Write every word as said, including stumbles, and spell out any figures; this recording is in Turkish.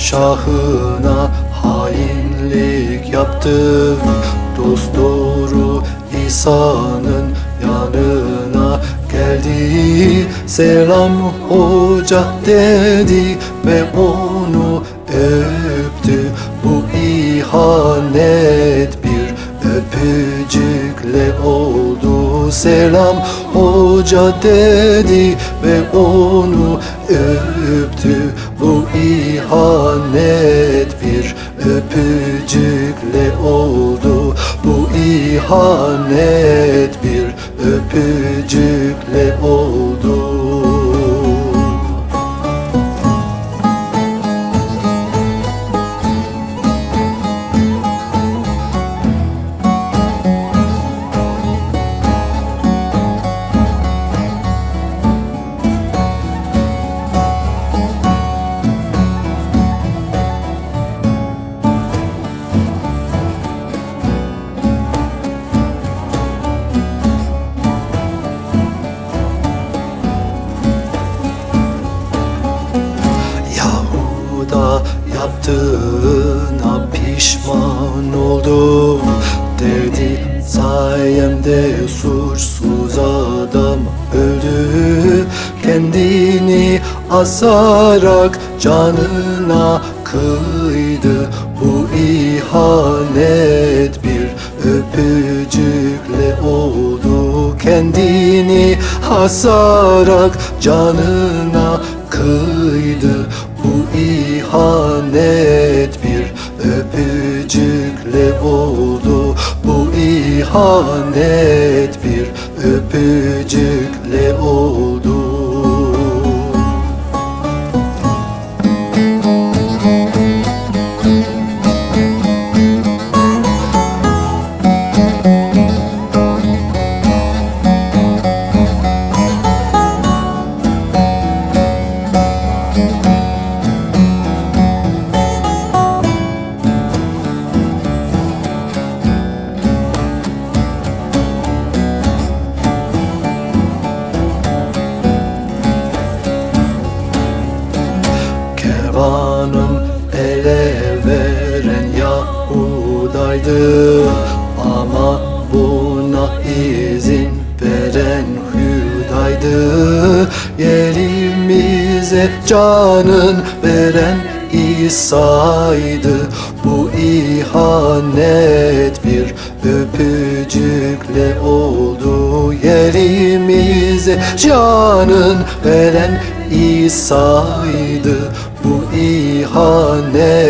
şahına hainlik yaptı. Dost doğru İsa'nın yanına geldi. Selam hoca dedi ve onu öptü. Bu ihanet bir öpücükle oldu. Selam hoca dedi ve onu öptü. Bu ihanet bir öpücükle oldu. Bu ihanet bir öpücükle oldu. Da yaptığına pişman oldu dedi. Sayemde suçsuz adam öldü. Kendini asarak canına kıydı. Bu ihanet bir öpücükle oldu. Kendini asarak canına kıydı. Bu ihanet bir öpücükle oldu. Bu ihanet bir öpücükle oldu. Kervanım ele veren Yahudaydı, ama buna izin veren Hüdaydı. Yerimize canın veren İsa'ydı. Bu ihanet bir öpücükle oldu. Yerimize canın veren İsa'ydı. Bu ihanet